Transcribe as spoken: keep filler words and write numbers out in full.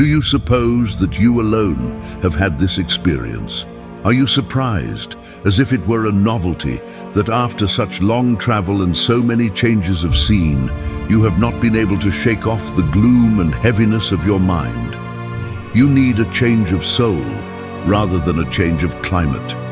Do you suppose that you alone have had this experience? Are you surprised, as if it were a novelty, that after such long travel and so many changes of scene, you have not been able to shake off the gloom and heaviness of your mind? You need a change of soul rather than a change of climate.